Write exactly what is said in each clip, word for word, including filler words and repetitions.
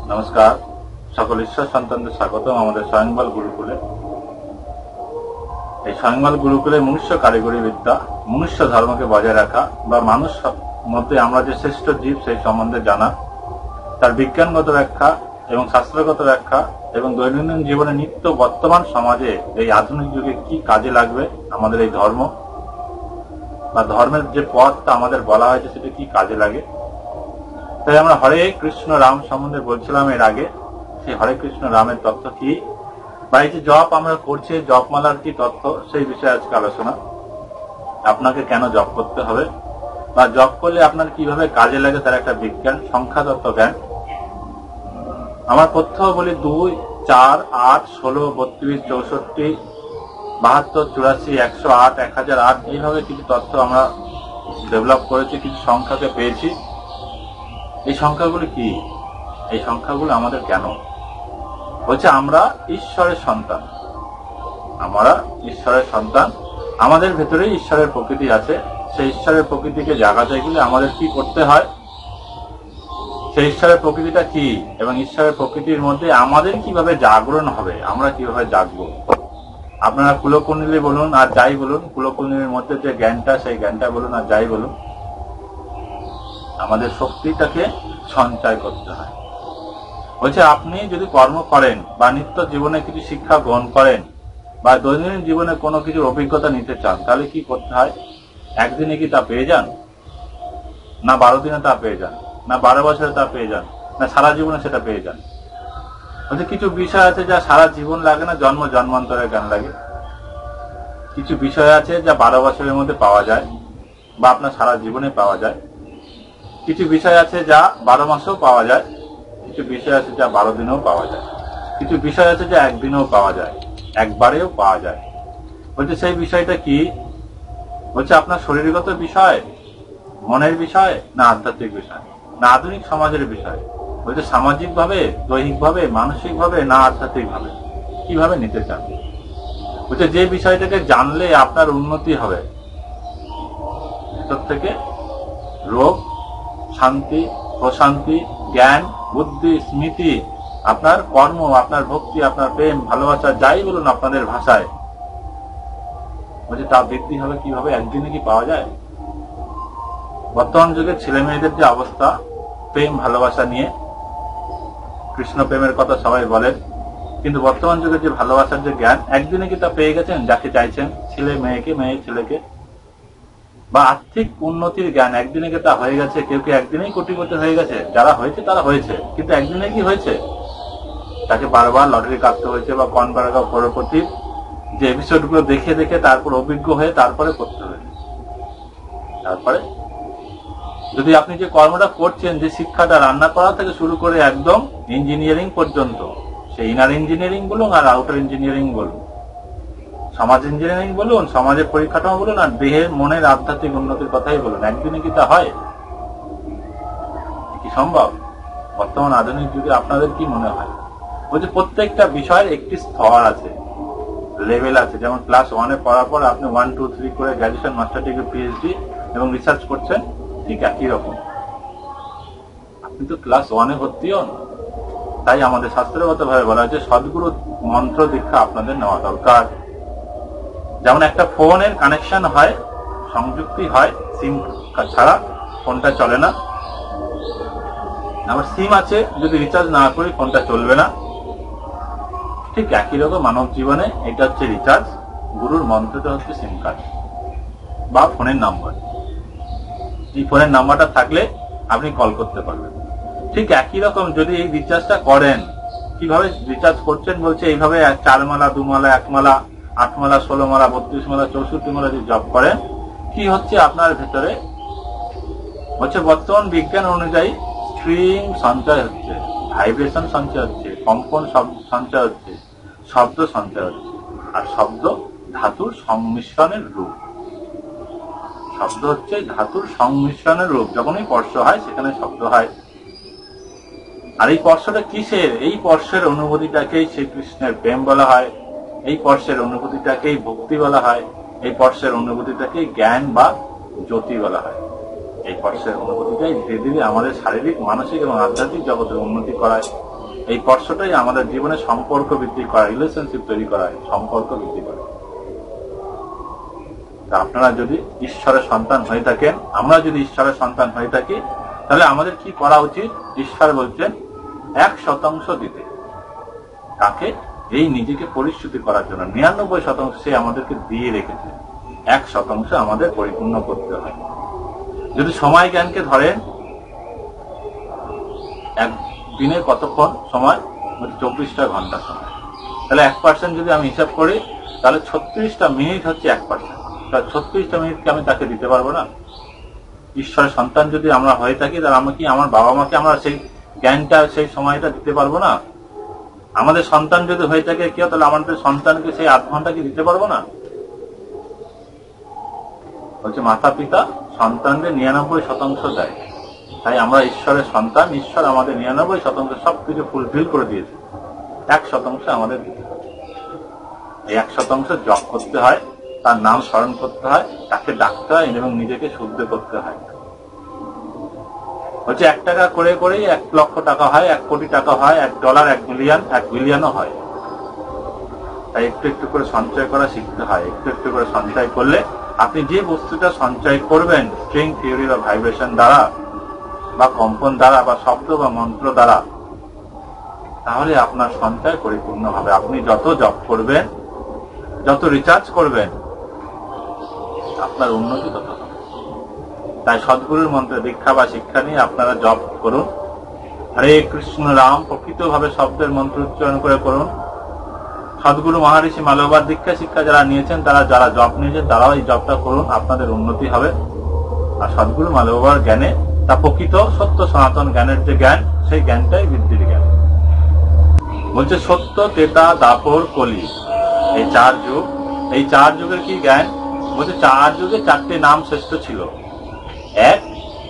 নমস্কার, সকল ঈশ্বর সন্তানদের স্বাগতম আমাদের স্বয়ংবল গুরুকুলে। এই স্বয়ংবল গুরুকুলে মনুষ্য কারিগরি বিদ্যা, মনুষ্য ধর্মকে বজায় রাখা বা মানুষ মধ্যে আমরা যে শ্রেষ্ঠ জীব সেই সম্বন্ধে জানা, তার বিজ্ঞানগত ব্যাখ্যা এবং শাস্ত্রগত ব্যাখ্যা এবং দৈনন্দিন জীবনে নিত্য বর্তমান সমাজে এই আধুনিক যুগে কি কাজে লাগবে আমাদের এই ধর্ম বা ধর্মের যে পথটা আমাদের বলা হয়েছে সেটা কি কাজে লাগে। তাই আমরা হরে কৃষ্ণ রাম সম্বন্ধে বলছিলাম এর আগে, সেই হরে কৃষ্ণ রামের তথ্য কি বা এই যে জপ আমরা করছি জপমালার কি তথ্য সেই বিষয়ে আজকে আলোচনা। আপনাকে কেন জপ করতে হবে বা জপ করলে আপনার কিভাবে কাজে লাগে তার একটা বিজ্ঞান, সংখ্যা তত্ত্ব জ্ঞান। আমার তথ্য বলি দুই, চার, আট, ষোলো, বত্রিশ, চৌষট্টি, বাহাত্তর, চুরাশি, একশো আট, এক হাজার আট, এইভাবে কিছু তথ্য আমরা ডেভেলপ করেছি, কিছু সংখ্যাকে পেয়েছি। এই সংখ্যাগুলি কি? এই সংখ্যাগুলো আমাদের কেন বলছে? আমরা ঈশ্বরের সন্তান, আমরা ঈশ্বরের সন্তান, আমাদের ভেতরে ঈশ্বরের প্রকৃতি আছে। সেই ঈশ্বরের প্রকৃতিকে জাগাতে গেলে আমাদের কি করতে হয়, সেই ঈশ্বরের প্রকৃতিটা কি এবং ঈশ্বরের প্রকৃতির মধ্যে আমাদের কিভাবে জাগরণ হবে, আমরা কিভাবে জাগবো। আপনারা কুলকুণ্ডলী বলুন আর যাই বলুন, কুলকুণ্ডলীর মধ্যে যে জ্ঞানটা সেই জ্ঞানটা বলুন আর যাই বলুন, আমাদের শক্তিটাকে সঞ্চয় করতে হয়। বলছে আপনি যদি কর্ম করেন বা নিত্য জীবনে কিছু শিক্ষা গ্রহণ করেন বা দৈনন্দিন জীবনে কোনো কিছুর অভিজ্ঞতা নিতে চান, তাহলে কি করতে হয়? একদিনে কি তা পেয়ে যান? না বারো দিনে তা পেয়ে যান, না বারো বছরে তা পেয়ে যান, না সারা জীবনে সেটা পেয়ে যান। বলছে কিছু বিষয় আছে যা সারা জীবন লাগে না, জন্ম জন্মান্তরের জ্ঞান লাগে। কিছু বিষয় আছে যা বারো বছরের মধ্যে পাওয়া যায় বা আপনার সারা জীবনে পাওয়া যায়। কিছু বিষয় আছে যা বারো মাসেও পাওয়া যায়, কিছু বিষয় আছে যা বারো দিনেও পাওয়া যায়, কিছু বিষয় আছে যা একদিনেও পাওয়া যায়, একবারেও পাওয়া যায়। বলছে সেই বিষয়টা কি? বলছে আপনার শরীরগত বিষয়, মনের বিষয়, না আধ্যাত্মিক বিষয়, না আধুনিক সমাজের বিষয়। বলছে সামাজিক ভাবে, দৈহিক ভাবে, মানসিক ভাবে, না আধ্যাত্মিক ভাবে, কিভাবে নিতে চান। বলছে যে বিষয়টাকে জানলে আপনার উন্নতি হবে, ভিতর থেকে রোগ, শান্তি, প্রশান্তি, জ্ঞান, বুদ্ধি, স্মৃতি, আপনার কর্ম, আপনার ভক্তি, আপনার প্রেম, ভালোবাসা, যাই বলুন আপনাদের ভাষায়, বলছে তা বৃদ্ধি হবে কিভাবে? একদিনে কি পাওয়া যায়? বর্তমান যুগের ছেলে মেয়েদের যে অবস্থা প্রেম ভালোবাসা নিয়ে, কৃষ্ণ প্রেমের কথা সবাই বলেন, কিন্তু বর্তমান যুগের যে ভালোবাসার যে জ্ঞান, একদিনে কি তা পেয়ে গেছেন যাকে চাইছেন? ছেলে মেয়েকে, মেয়ে ছেলেকে। বা আর্থিক উন্নতির জ্ঞান একদিনে কি তা হয়ে গেছে? কেউ কি একদিনেই কোটিপতি হয়ে গেছে? যারা হয়েছে তারা হয়েছে, কিন্তু একদিনে কি হয়েছে? তাকে বারবার লটারি কাটতে হয়েছে বা কনবার্গা করোড়পতির যে এপিসোড গুলো দেখে দেখে তারপর অভিজ্ঞ হয়ে তারপরে করতে হয়েছে। তারপরে যদি আপনি যে কর্মটা করছেন, যে শিক্ষাটা, রান্না করা থেকে শুরু করে একদম ইঞ্জিনিয়ারিং পর্যন্ত, সেই ইনার ইঞ্জিনিয়ারিং বলুন আর আউটার ইঞ্জিনিয়ারিং বলুন, সমাজ ইঞ্জিনিয়ারিং বলুন, সমাজের পরিকাঠামো বলুন আর দেহের মনের আধ্যাত্মিক উন্নতির কথাই বলুন, একদিনে কি তা হয়? কি সম্ভব? বর্তমান আধুনিক যুগে আপনাদের কি মনে হয়? বলছে প্রত্যেকটা বিষয়ের একটি স্তর আছে, লেভেল আছে। যেমন ক্লাস ওয়ানে পড়ার পর আপনি ওয়ান টু থ্রি করে গ্রাজুয়েশন, মাস্টার ডিগ্রি, পিএইচডি এবং রিসার্চ করছেন, ঠিক একই রকম। আপনি তো ক্লাস ওয়ানে ভর্তি হন। তাই আমাদের শাস্ত্রগত ভাবে বলা হয়েছে সদ্গুরু মন্ত্র দীক্ষা আপনাদের নেওয়া দরকার। যেমন একটা ফোনের কানেকশন হয়, সংযুক্তি হয়, সিম ছাড়া ফোনটা চলে না। আবার সিম আছে, যদি রিচার্জ না করি ফোনটা চলবে না। ঠিক একই রকম মানব জীবনে এটা হচ্ছে রিচার্জ, গুরুর মন্ত্রটা হচ্ছে সিম কার্ড বা ফোনের নাম্বার। এই ফোনের নাম্বারটা থাকলে আপনি কল করতে পারবেন। ঠিক একই রকম যদি এই রিচার্জটা করেন, কিভাবে রিচার্জ করছেন বলছে এইভাবে চার মালা, দু মালা, এক মালা, আট মালা, ষোলো মালা, বত্রিশ মালা, চৌষট্টি মালা যদি জব করেন, কি হচ্ছে আপনার ভেতরে? হচ্ছে বর্তমান বিজ্ঞান অনুযায়ী স্ট্রিং সঞ্চয় হচ্ছে, ভাইব্রেশন সঞ্চয় হচ্ছে, কম্পন সঞ্চয় হচ্ছে, শব্দ সঞ্চয় হচ্ছে। আর শব্দ ধাতুর সংমিশ্রণের রূপ। শব্দ হচ্ছে ধাতুর সংমিশ্রণের রূপ। যখনই স্পর্শ হয় সেখানে শব্দ হয়। আর এই স্পর্শটা কিসের? এই স্পর্শের অনুভূতিটাকেই শ্রীকৃষ্ণের প্রেম বলা হয়, এই স্পর্শের অনুভূতিটাকেই ভক্তি বলা হয়, এই স্পর্শের অনুভূতিটাকেই জ্ঞান বা জ্যোতি বলা হয়। এই স্পর্শের অনুভূতিটাই ধীরে ধীরে আমাদের শারীরিক, মানসিক এবং আধ্যাত্মিক জগতের উন্নতি করায়। এই স্পর্শটাই আমাদের জীবনে সম্পর্ক বৃদ্ধি করা, রিলেশনশিপ তৈরি করা, সম্পর্ক বৃদ্ধি করে। আপনারা যদি ঈশ্বরের সন্তান হয়ে থাকেন, আমরা যদি ঈশ্বরের সন্তান হয়ে থাকি, তাহলে আমাদের কি করা উচিত? ঈশ্বর বলছেন এক শতাংশ দিতে। তাকে এই নিজেকে পরিশুদ্ধি করার জন্য নিরানব্বই শতাংশ সে আমাদেরকে দিয়ে রেখেছে, এক শতাংশ আমাদের পরিপূর্ণ করতে হয়। যদি সময় জ্ঞানকে ধরেন, এক দিনে কতক্ষণ সময়? চব্বিশটা ঘন্টা সময়। তাহলে এক পার্সেন্ট যদি আমি হিসাব করি, তাহলে ছত্রিশটা মিনিট হচ্ছে এক পার্সেন্ট। ছত্রিশটা মিনিটকে আমি তাকে দিতে পারবো না? ঈশ্বরের সন্তান যদি আমরা হয়ে থাকি, তাহলে আমরা কি আমার বাবা মাকে আমরা সেই জ্ঞানটা, সেই সময়টা দিতে পারবো না? আমাদের সন্তান যদি হয়ে থাকে কেউ, তাহলে আমাদের সন্তানকে সেই আধ ঘন্টা কি দিতে পারবো না? বলছে মাতা পিতা সন্তানদের নিরানব্বই শতাংশ দেয়। তাই আমরা ঈশ্বরের সন্তান, ঈশ্বর আমাদের নিরানব্বই শতাংশ সবকিছু ফুলফিল করে দিয়েছে, এক শতাংশ আমাদের দিতে হবে। এই এক শতাংশ জপ করতে হয়, তার নাম স্মরণ করতে হয়, তাকে ডাকতে হয় এবং নিজেকে শুদ্ধ করতে হয়। হচ্ছে এক টাকা করে করেই এক লক্ষ টাকা হয়, এক কোটি টাকা হয়, এক ডলার, এক মিলিয়ন, এক বিলিয়নও হয়। তাই একটু একটু করে সঞ্চয় করা শিখতে হয়। একটু একটু করে সঞ্চয় করলে আপনি যে বস্তুটা সঞ্চয় করবেন, স্ট্রিং থিওরি বা ভাইব্রেশন দ্বারা বা কম্পন দ্বারা বা শব্দ বা মন্ত্র দ্বারা, তাহলে আপনার সঞ্চয় পরিপূর্ণ হবে। আপনি যত জপ করবেন, যত রিচার্জ করবেন, আপনার উন্নতি তত হবে। তাই সদ্গুরুর মন্ত্রে দীক্ষা বা শিক্ষা নিয়ে আপনারা জপ করুন। হরে কৃষ্ণ রাম প্রকৃতভাবে শব্দের মন্ত্র উচ্চারণ করে করুন। সদ্গুরু মহারিষি মালবার দীক্ষা শিক্ষা যারা নিয়েছেন, তারা যারা জপ নিয়েছেন, তারাও এই জপটা করুন, আপনাদের উন্নতি হবে। আর সদ্গুরু মালবার জ্ঞানে, তা প্রকৃত সত্য সনাতন জ্ঞানের যে জ্ঞান, সেই জ্ঞানটাই বৃদ্ধির জ্ঞান। বলছে সত্য, ত্রেতা, দাপর, কলি, এই চার যুগ। এই চার যুগের কি জ্ঞান? বলছে চার যুগে চারটে নাম শ্রেষ্ঠ ছিল। এক,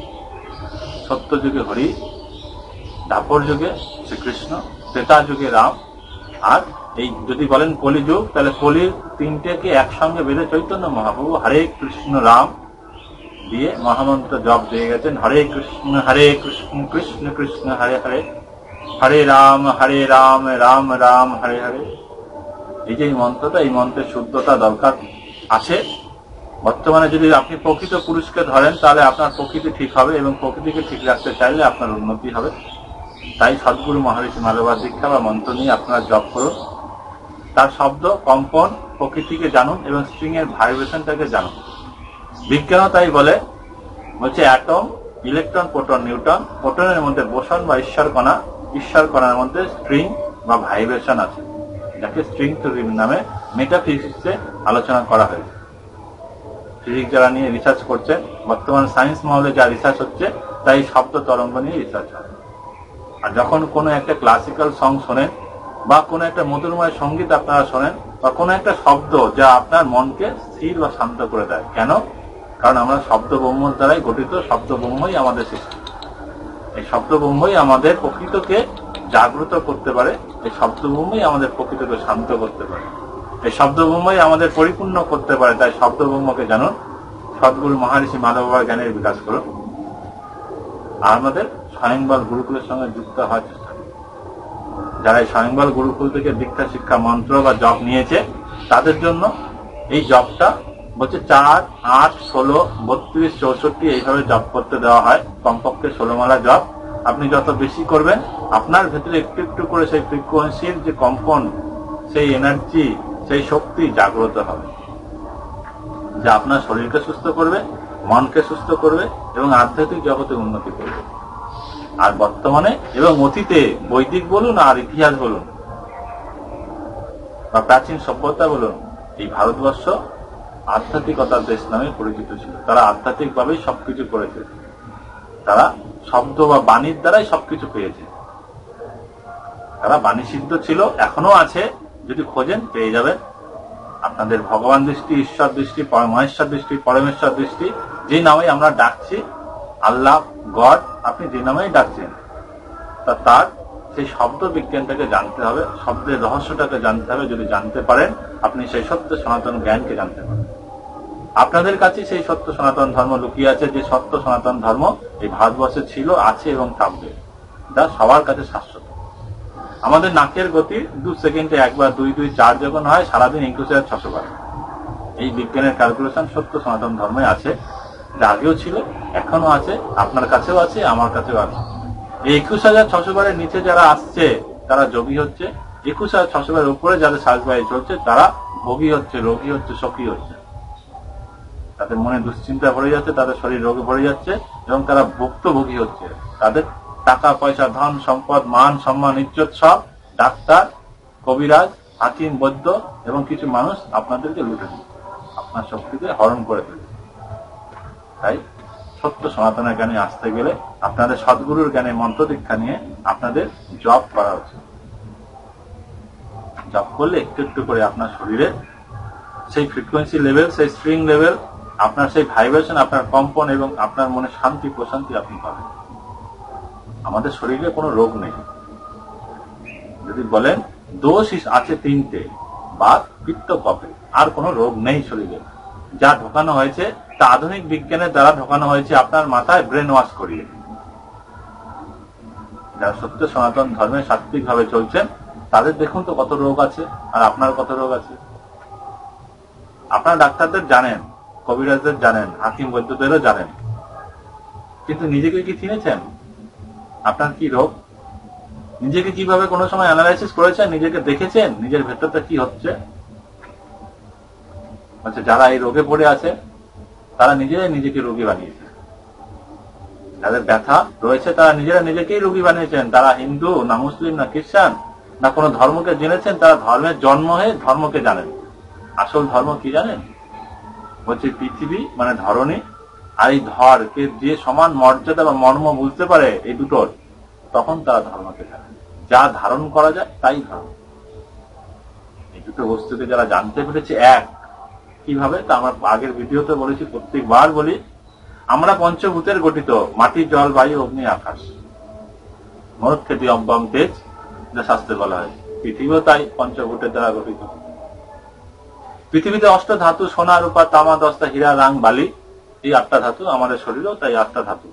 সত্য যুগে হরি, দাপর যুগে শ্রীকৃষ্ণ, ত্রেতা যুগে রাম, আর এই যদি বলেন কলি যুগ, তাহলে কলির তিনটেকে একসঙ্গে বেঁধে চৈতন্য মহাপ্রভু হরে কৃষ্ণ রাম দিয়ে মহামন্ত্র জপ দিয়ে গেছেন। হরে কৃষ্ণ হরে কৃষ্ণ কৃষ্ণ কৃষ্ণ হরে হরে, হরে রাম হরে রাম রাম রাম হরে হরে। এই যে মন্ত্রটা, এই মন্ত্রের শুদ্ধতা দরকার আছে। বর্তমানে যদি আপনি প্রকৃত পুরুষকে ধরেন, তাহলে আপনার প্রকৃতি ঠিক হবে, এবং প্রকৃতিকে ঠিক রাখতে চাইলে আপনার উন্নতি হবে। তাই সদ্গুরু মহারিষি মালবার দীক্ষা বা মন্ত্র নিয়ে আপনারা জপ করুন। তার শব্দ, কম্পন, প্রকৃতিকে জানুন এবং স্ট্রিং এর ভাইব্রেশনটাকে জানুন। বিজ্ঞানও তাই বলে। বলছে অ্যাটম, ইলেকট্রন, প্রোটন, নিউট্রন। প্রোটনের মধ্যে বোসন বা ঈশ্বর কণা, ঈশ্বর কণার মধ্যে স্ট্রিং বা ভাইব্রেশন আছে, যাকে স্ট্রিং থিওরি নামে মেটাফিজিক্সে আলোচনা করা হয়েছে। ফিজিক্স যারা নিয়ে রিসার্চ করছেন, বর্তমান সায়েন্স মহলে যা রিসার্চ হচ্ছে, তাই শব্দ তরঙ্গ নিয়ে রিসার্চ হয়। আর যখন কোনো একটা ক্লাসিক্যাল সং শোনেন বা কোনো একটা মধুরময় সঙ্গীত আপনারা শোনেন, বা কোনো একটা শব্দ যা আপনার মনকে স্থির বা শান্ত করে দেয়, কেন? কারণ আমরা শব্দ ব্রহ্মর দ্বারাই গঠিত, শব্দ ব্রহ্মই আমাদের সৃষ্টি। এই শব্দ ব্রহ্মই আমাদের প্রকৃতকে জাগ্রত করতে পারে, এই শব্দ ব্রহ্মই আমাদের প্রকৃতকে শান্ত করতে পারে, এই শব্দ ব্রহ্মই আমাদের পরিপূর্ণ করতে পারে। তাই শব্দ ব্রহ্মকে জানুন, সদ্গুরু মহারিষি মাধবাবার জ্ঞানের বিকাশ করুন। আর আমাদের স্বয়ংবর গুরুকুলের সঙ্গে যুক্ত হওয়ার চেষ্টা করুন। যারা এই স্বয়ংবর গুরুকুল থেকে দীক্ষা শিক্ষা মন্ত্র বা জপ নিয়েছে, তাদের জন্য এই জপটা বলছে চার, আট, ষোলো, বত্রিশ, চৌষট্টি এইভাবে জপ করতে দেওয়া হয়। কমপক্ষে ষোলো মালা জপ। আপনি যত বেশি করবেন, আপনার ভেতরে একটু একটু করে সেই ফ্রিকোয়েন্সির যে কম্পন, সেই এনার্জি, সেই শক্তি জাগ্রত হবে, যা আপনার শরীরকে সুস্থ করবে, মনকে সুস্থ করবে এবং আধ্যাত্মিক জগতে উন্নতি করবে। আর বর্তমানে এবং অতীতে, বৈদিক বলুন আর ইতিহাস বলুন বা প্রাচীন সভ্যতা বলুন, এই ভারতবর্ষ আধ্যাত্মিকতার দেশ নামে পরিচিত ছিল। তারা আধ্যাত্মিক ভাবেই সবকিছু করেছে। তারা শব্দ বা বাণীর দ্বারাই সবকিছু পেয়েছে। তারা বাণী সিদ্ধ ছিল, এখনো আছে, যদি খোঁজেন পেয়ে যাবেন। আপনাদের ভগবান দৃষ্টি, ঈশ্বর দৃষ্টি, মহেশ্বর দৃষ্টি, পরমেশ্বর দৃষ্টি, যে নামে আমরা ডাকছি, আল্লাহ, গড, আপনি যে নামেই ডাকছেন, তা তার সেই শব্দ বিজ্ঞানটাকে জানতে হবে, শব্দের রহস্যটাকে জানতে হবে। যদি জানতে পারেন, আপনি সেই সত্য সনাতন জ্ঞানকে জানতে পারেন। আপনাদের কাছে সেই সত্য সনাতন ধর্ম লুকিয়ে আছে, যে সত্য সনাতন ধর্ম এই ভারতবর্ষে ছিল, আছে এবং থাকবে, যা সবার কাছে শাশ্বত। আমাদের নাকের গতি দু সেকেন্ডে একবার দুই দুই চার যখন হয় সারাদিন একুশ হাজার ছশো বার। এই বিজ্ঞানের ক্যালকুলেশন সত্য সনাতন ধর্মে আছে, আগেও ছিল, এখনো আছে, আপনার কাছেও আছে, আমার কাছেও আছে। এই একুশ হাজার ছশো বারের নিচে যারা আসছে তারা যোগী হচ্ছে, একুশ হাজার ছশো বারের উপরে যাদের শ্বাসবায়ু চলছে তারা ভোগী হচ্ছে, রোগী হচ্ছে, সখী হচ্ছে। তাদের মনে দুশ্চিন্তা ভরে যাচ্ছে, তাদের শরীর রোগে ভরে যাচ্ছে এবং তারা ভুক্তভোগী হচ্ছে। তাদের টাকা পয়সা, ধন সম্পদ, মান সম্মান, ইজ্জত সব ডাক্তার, কবিরাজ, হাকিম, বৈদ্য এবং কিছু মানুষ আপনাদেরকে লুটে দিচ্ছে, আপনার শক্তিকে হরণ করে ফেলছে। তাই সত্য সনাতনের জ্ঞানে আসতে গেলে আপনাদের সদ্গুরুর জ্ঞানে মন্ত্র দীক্ষা নিয়ে আপনাদের জপ করা উচিত। জপ করলে একটু একটু করে আপনার শরীরে সেই ফ্রিকোয়েন্সি লেভেল, সেই স্ট্রিং লেভেল, আপনার সেই ভাইব্রেশন, আপনার কম্পন এবং আপনার মনে শান্তি প্রশান্তি আপনি পাবেন। আমাদের শরীরে কোনো রোগ নেই। যদি বলেন দোষ আছে তিনটে, বাত, পিত্ত, কফে, আর কোনো রোগ নেই শরীরে। যা ঢোকানো হয়েছে তা আধুনিক বিজ্ঞানের দ্বারা ঢোকানো হয়েছে আপনার মাথায় ব্রেন ওয়াশ করিয়ে। যারা সত্য সনাতন ধর্মে সাত্বিক ভাবে চলছেন তাদের দেখুন তো কত রোগ আছে, আর আপনার কত রোগ আছে। আপনার ডাক্তারদের জানেন, কবিরাজদের জানেন, হাকিম বৈদ্যদেরও জানেন, কিন্তু নিজেকে কি চিনেছেন? আপনার কি রোগ? নিজেকে কিভাবে কোনো সময় অ্যানালাইসিস করেছেন? নিজেকে দেখেছেন নিজের ভেতরটা কি হচ্ছে? আচ্ছা, যারা এই রোগে পড়ে আছে তারা নিজেরাই নিজেকে রোগী বানিয়েছে। যাদের ব্যথা রয়েছে তারা নিজেরা নিজেকেই রোগী বানিয়েছেন। তারা হিন্দু না মুসলিম না খ্রিস্টান না কোনো ধর্মকে জেনেছেন, তারা ধর্মের জন্ম হয়ে ধর্মকে জানেন। আসল ধর্ম কি জানেন? বলছে পৃথিবী মানে ধরণী, আর এই ধরকে যে সমান মর্যাদা বা মর্ম বুঝতে পারে এই দুটোর, তখন তারা ধর্মকে জানে। যা ধারণ করা যায় তাই ধর্ম। এই দুটো বস্তুকে যারা জানতে পেরেছে এক, কিভাবে তা আমরা আগের ভিডিওতে বলেছি, প্রত্যেকবার বলি, আমরা পঞ্চভূতের গঠিত, মাটি, জল, বায়ু, অগ্নি, আকাশ। মরুক্ষেতি অব্যম তেজ, যা শাস্ত্রে বলা হয়। পৃথিবীও তাই পঞ্চভূতের দ্বারা গঠিত। পৃথিবীতে অষ্ট ধাতু, সোনা, রূপা, তামা, দস্তা, হীরা, রাং, বালি, এই আটটা ধাতু। আমাদের শরীরেও তাই আটটা ধাতু।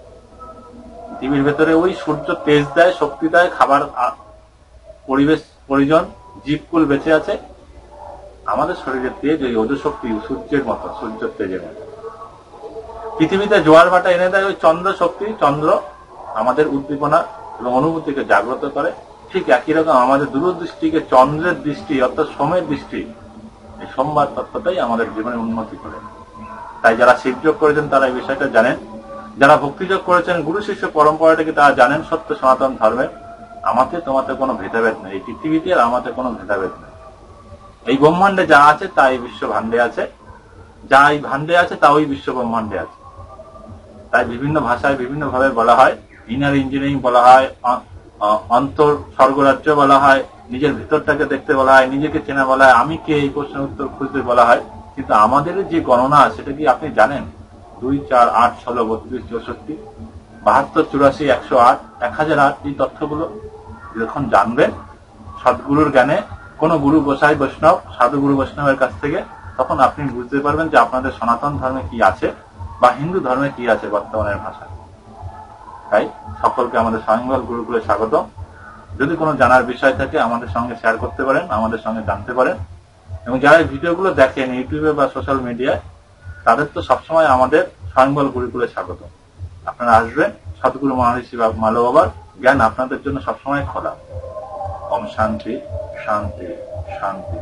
পৃথিবীর ভেতরে ওই সূর্য তেজ দেয়, শক্তি দেয়, খাবার, পরিবেশ, পরিজন, জীবকুল বেঁচে আছে। আমাদের শরীরের তেজ ওই অজশক্তি, সূর্যের মতো, সূর্যের তেজের মতো। পৃথিবীতে জোয়ার ভাটা এনে দেয় ওই চন্দ্র শক্তি। চন্দ্র আমাদের উদ্দীপনা এবং অনুভূতিকে জাগ্রত করে। ঠিক একই রকম আমাদের দূরদৃষ্টিকে চন্দ্রের দৃষ্টি অর্থাৎ সোমের দৃষ্টি, এই সোমবার তত্ত্বটাই আমাদের জীবনে উন্নতি করে। তাই যারা শিবযোগ করেছেন তারা এই বিষয়টা জানেন, যারা ভক্তিযোগ করেছেন, গুরু শিষ্য পরম্পরাটাকে তারা জানেন। সত্য সনাতন ধর্মের আমাতে তোমাতে কোনো ভেদাভেদ নেই, এই পৃথিবীতে আর আমাতে কোনো ভেদাভেদ নেই। এই ব্রহ্মাণ্ডে যা আছে তা এই বিশ্ব ভাণ্ডে আছে, যা এই ভাণ্ডে আছে তা ওই বিশ্ব ব্রহ্মাণ্ডে আছে। তাই বিভিন্ন ভাষায় বিভিন্ন ভাবে বলা হয়। ইনার ইঞ্জিনিয়ারিং বলা হয়, অন্তর স্বর্গরাজ্য বলা হয়, নিজের ভিতরটাকে দেখতে বলা হয়, নিজেকে চেনা বলা হয়, আমি কে এই প্রশ্নের উত্তর খুঁজতে বলা হয়। কিন্তু আমাদের যে গণনা সেটা কি আপনি জানেন? দুই, চার, আট, ষোলো, বত্রিশ, চৌষট্টি, বাহাত্তর, চুরাশি, একশো আট, এক হাজার আট, এই তথ্যগুলো যখন জানবেন সদ্গুরুর জ্ঞানে, কোন গুরু গোসাই বৈষ্ণব, সাধু গুরু বৈষ্ণবের কাছ থেকে, তখন আপনি বুঝতে পারবেন যে আপনাদের সনাতন ধর্মে কি আছে বা হিন্দু ধর্মে কি আছে বর্তমানের ভাষা। তাই সকলকে আমাদের স্বয়ংবর গুরুকুলে স্বাগত। যদি কোনো জানার বিষয় থাকে আমাদের সঙ্গে শেয়ার করতে পারেন, আমাদের সঙ্গে জানতে পারেন। এবং যারা এই ভিডিওগুলো দেখেন ইউটিউবে বা সোশ্যাল মিডিয়ায়, তাদের তো সবসময় আমাদের স্বয়ংবর গুরুকুলে স্বাগত। আপনারা আসবেন, সদ্গুরু মহর্ষি মালো বাবার জ্ঞান আপনাদের জন্য সবসময় খোলা। ওম শান্তি শান্তি শান্তি।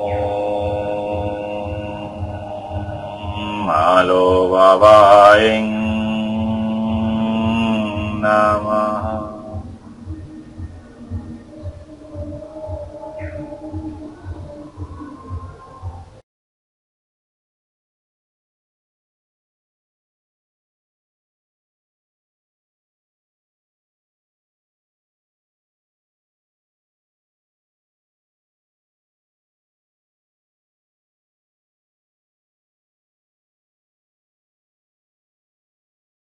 ওম মালো বাবা।